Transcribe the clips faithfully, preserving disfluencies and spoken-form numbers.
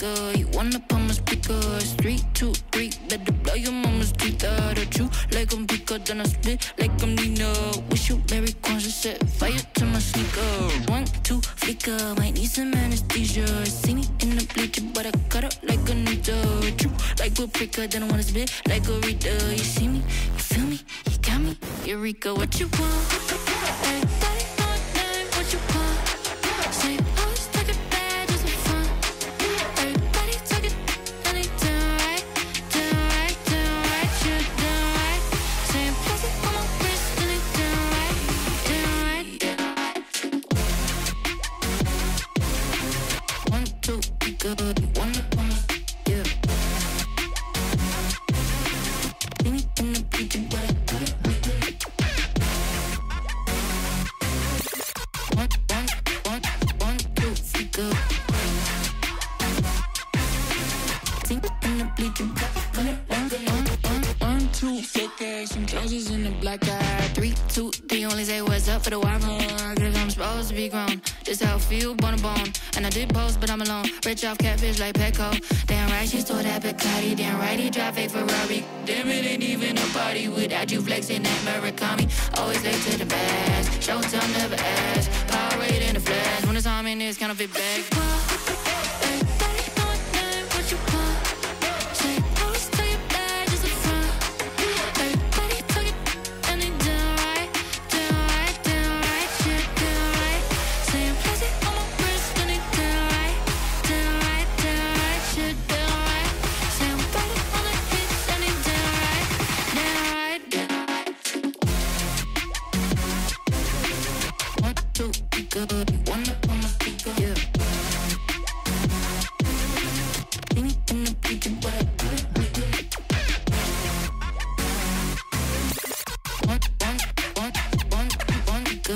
flicker. You wanna put my speakers. Three, two, three, better blow your mama's teeth out. Or chew like I'm Pico, then I spit like I'm Nina. Wish you Mary conscious, set fire to my sneaker. One, two, flicker, might need some anesthesia. See me in the bleacher, but I cut up like a Nita. Chew like paprika, then I wanna spit like a Rita. You see me, you feel me, you got me. Eureka, what you want? Everybody know my name, what you want? Say, always take it bad just for fun. Everybody take it, and they doing right, doing right, doing right, you're doing right. Saying pass it on my wrist, and they doing right, doing right, doing right. One, two, be good, one up on my, yeah. See me in the bleacher, but I cut it. One, one, one, one, two, three, go. See me in the bleacher, one, one, one, one, one, two, flicker. Some closures in the black eye. Three, two, three, only say what's up for the wild more. Cause I'm supposed to be grown. This how I feel, bone to bone. And I did post, but I'm alone. Rich off catfish like Petco. Damn right, she stole that Bacardi. Damn right, he drive fake Ferrari. Damn, it ain't even a party without you flexing that Murakami. Always late to the best. Showtime never ask. Powerade in the flash. When it's time in this counterfeit bag. Everybody know my name, what you want? Say, always take it bad just for fun. Everybody took it, and they doing right, doing right, doing right, shit doing right. Saying pass it on my wrist, and they doing right, doing right, doing right, shit doing right. Saying put it on the hits, and they doing right, doing right, doing right. One, two, be good, one up on my speaker, yeah. See me in the bleacher, but I cut it. One, one, one, one, one, go.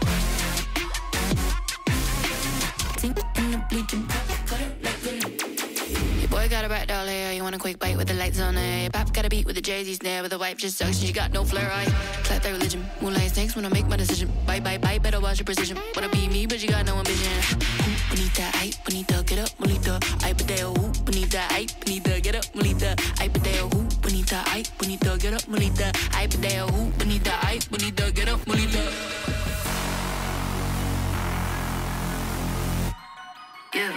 See me in the bleacher, cut it like a. Your boy got a rat doll hair. You want a quick bite with the lights on it. Pop got a beat with the Jay-Z snare. With the wipe just sucks. She got no flair. I clap that religion. Moonlight snakes when I make my decision. Bite, bite, bite. Better watch your precision. Wanna be me, but you got no ambition. Ooh, bonita, ay, bonita, get up, bonita. Ay, pateo, ooh, bonita, ay, bonita, get up, bonita. Ay, pateo, ooh, bonita, ay, bonita, get up, bonita. Ay, pateo, ooh, bonita, ay, bonita, get up, bonita. Yeah.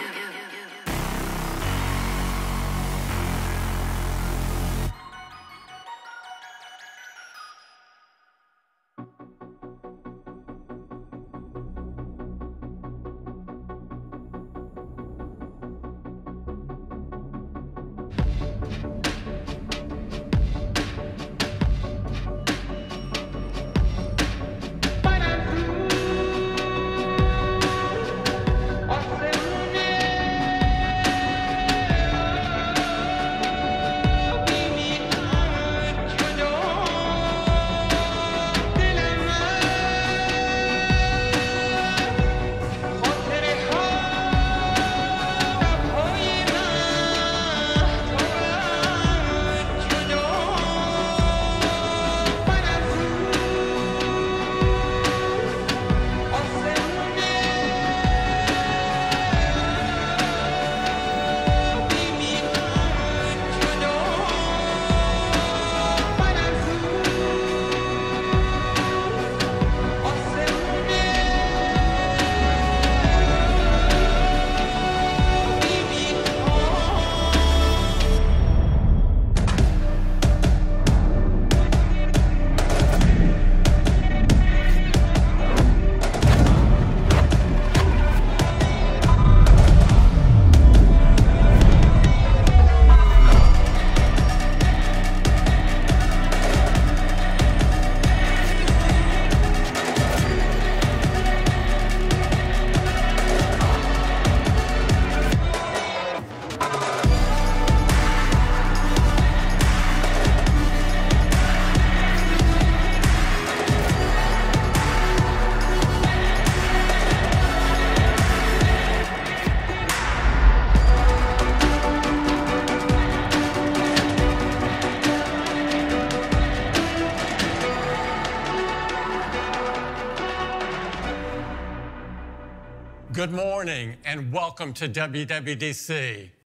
Good morning and welcome to W W D C.